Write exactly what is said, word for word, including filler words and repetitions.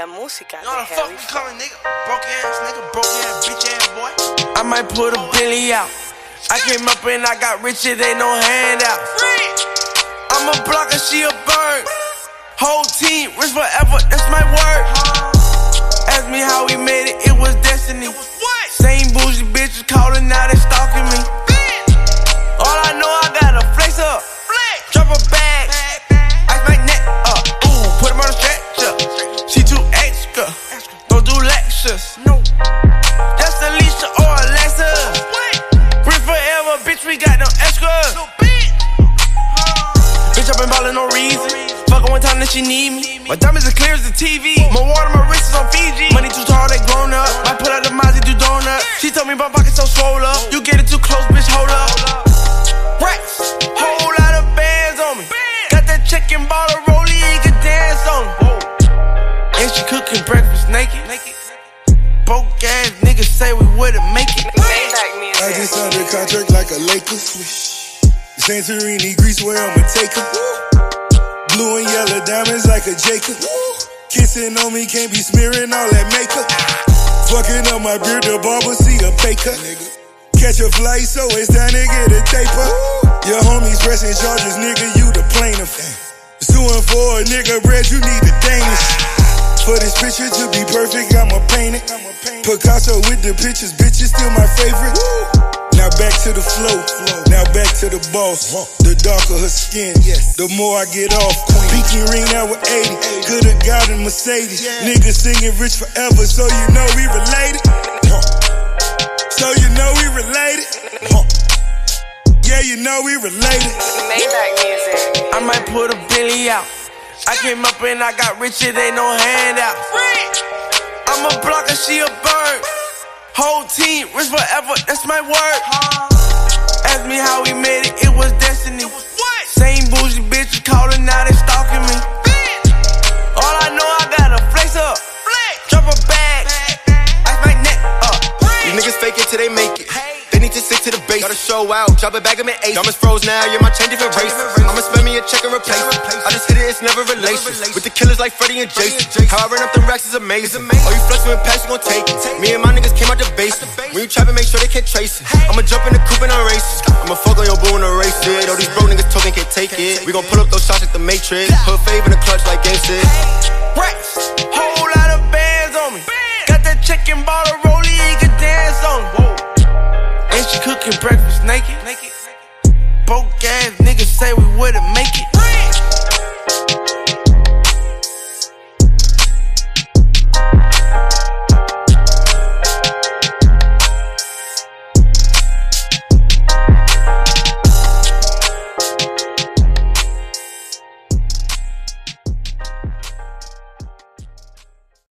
música You know de the fuck Harry we Fraud. calling nigga? Broke ass nigga, broke ass bitch ass boy. I might put a Billy out. I came up and I got rich, it ain't no handout. I'm a blocker, she a bird. Whole team, rich forever, that's my word. Ask me how we made it, it was destiny. Same bougie bitches calling, now they stalking me. All I know, I gotta flex up. Drop a bag, ice my neck up. Ooh, put him on a stretcher. She too extra, don't do lectures. No, just Alicia or Alexa. Rich forever, bitch, we got no extras. Bitch, I been ballin' no reason. Fuck her one time, then she need me. My diamonds as clear as the T V. My water, my wrist is on Fiji. Money too tall, they grown up. Might put out the Mozzie, do donut. She told me my pockets so swole up. You get it too close, bitch, hold up. Racks, whole lot of bands on me. Got that chicken bottle rollie, he can dance on me. And she cooking breakfast naked. Broke ass niggas say we wouldn't make it. Maybach music. I just signed a contract like a Lakers. Santorini, Greece, where I'ma take her. Blue and yellow diamonds like a Jacob. Kissing on me, can't be smearing all that makeup. Fucking up my beard, the barber see a pay cut. Catch a flight, so it's time to get a taper. Your homies pressing charges, nigga, you the plaintiff. Suing for a nigga bread, you need a Danish. For this picture to be perfect, I'ma paint it. Picasso with the pictures, bitches still my favorite. Now back to the flow, now back to the boss. The darker her skin, the more I get off. Pinky ring out with eighty, could've got a Mercedes. Niggas singing rich forever, so you know we related. So you know we related. Yeah, you know we related. Maybach music. I might put a Billy out. I came up and I got rich, it ain't no handout. I'm a blocker, she a bird. Whole team, rich forever, that's my word. Ask me how we made it, it was destiny. Same bougie bitches calling, now they stalking me. All I know, I gotta flex up. Drop a bag, ice my neck up. These niggas fake it till they make it. They need to stick to the base. Gotta show out, drop a bag of me eight. Diamonds froze now, yeah, my chain different race. I'ma spend me a check and replace. I just hit it, it's never relation. With the killers like Freddy and Jason. How I run up them racks is amazing. Oh, you flexing with packs, you gon' take it. Me and my niggas came out the base. When you trappin', make sure they can't trace it. I'ma jump in the coupe and I race it. I'ma fuck on your boo and erase it. All these bro niggas talking can't take it. We gon' pull up those shots at the Matrix. Put fave in the clutch like gangsters. Racks, whole lot of bands on me. Got that chicken bottle rollie, he can dance on me. And she cooking breakfast naked. Broke ass niggas say we wouldn't make it.